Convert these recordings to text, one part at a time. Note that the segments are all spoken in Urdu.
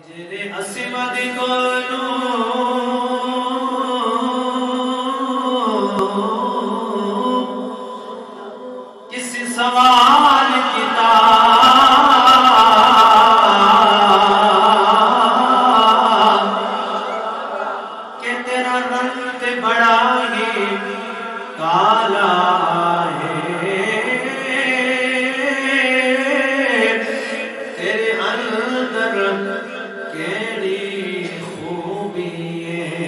ہجر اسود کولو کسی سوال کتاب کہ تیرا رنگ بڑا ہی کالا ہے، تیرے اندر کیڑی خوبی ہے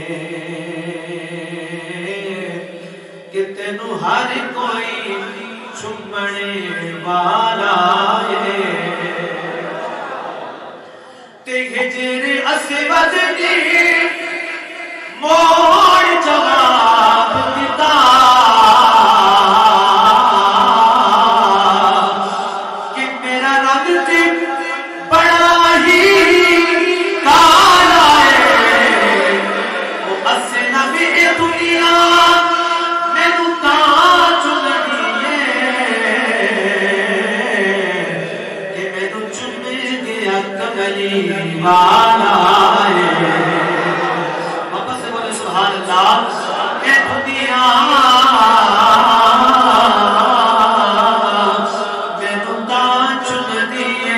کہ تینو ہر کوئی چمنے والا ہے۔ تے ہجر اسود دی موڑ جواب دیتا کہ میرا رنگ تے بڑا ہی کالا ہے، وہ اسنب دنیا مینوں تاں چننی ہے کہ مینوں چن گیا کملی والا ہے۔ سبحان اللہ اے دنیا مینوں تاں چن دیے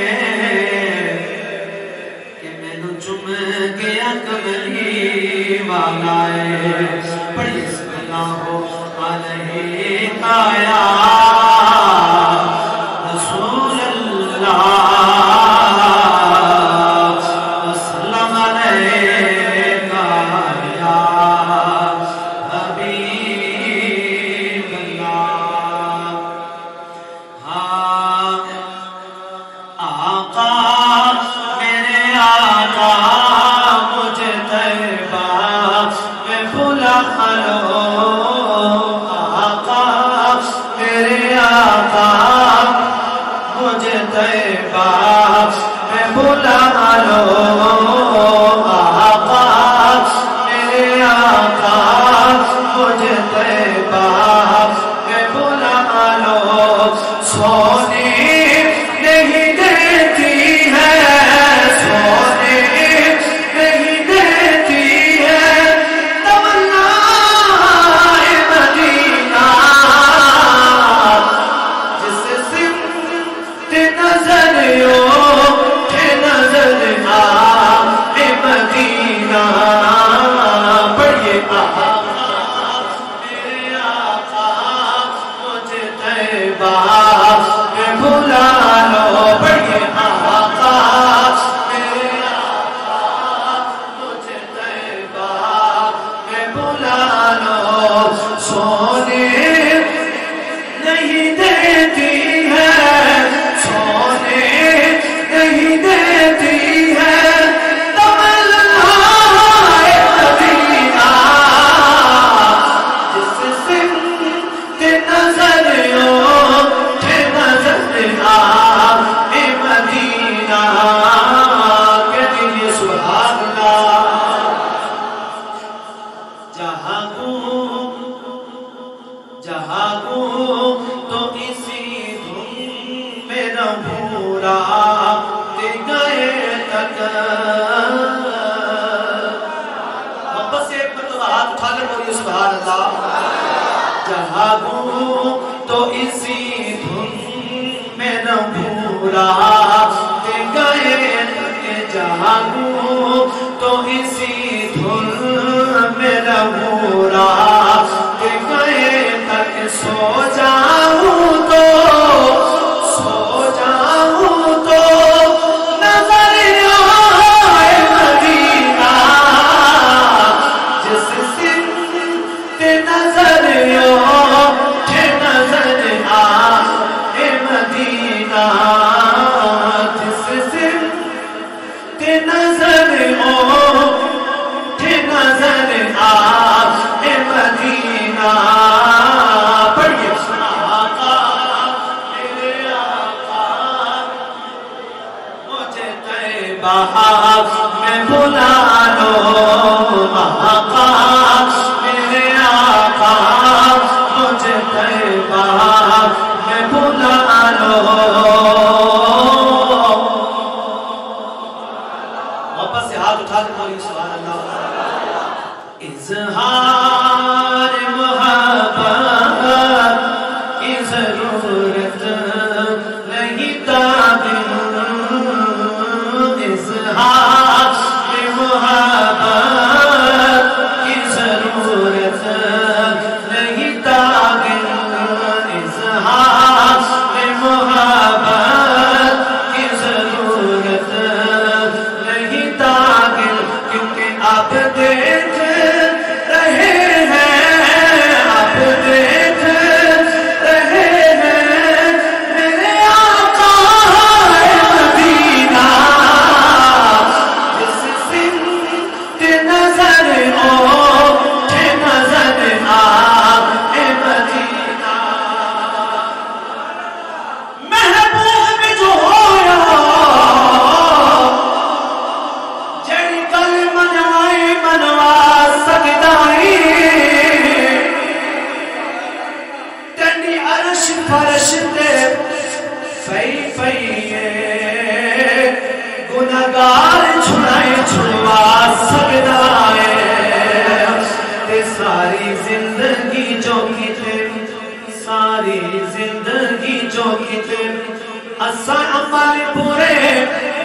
کہ مینوں چم گیا کملی والا ہے۔ پڑھیے صلی اللہ علیہ یا رسول اللہ وسلم علیہ تو اسی دھن میں رہوں گئے تک جاگوں تو اسی دھن میں رہوں گئے تک سو جاؤں تو نظر آئے مدینہ جس سمت نظر میں بلا لو آقا میرے آقا مجھے طیبہ میں بلا لو واپس سے ہاتھ اٹھا کے بولی سبحان اللہ. اظہار محبت کی ضرورت نہیں تابل. اظہار محبت کی ضرورت نہیں تابل. اظہار محبت کی ضرورت نہیں تابل. کیونکہ آپ دیکھ رہے ہیں آپ دیکھ رہے ہیں میرے آقا مدینہ جس سمت نظر اٹھے نظر آئے مدینہ. محبوب جو ہویا جڑی گل منوائی منوا سکدائی. تینی عرش فرش تے پئی پئیے گناہگار چھڑائے چھڑوا سکدائے. تے ساری زندگی جو کیتے ساری زندگی جو کیتے اساں عمل پورے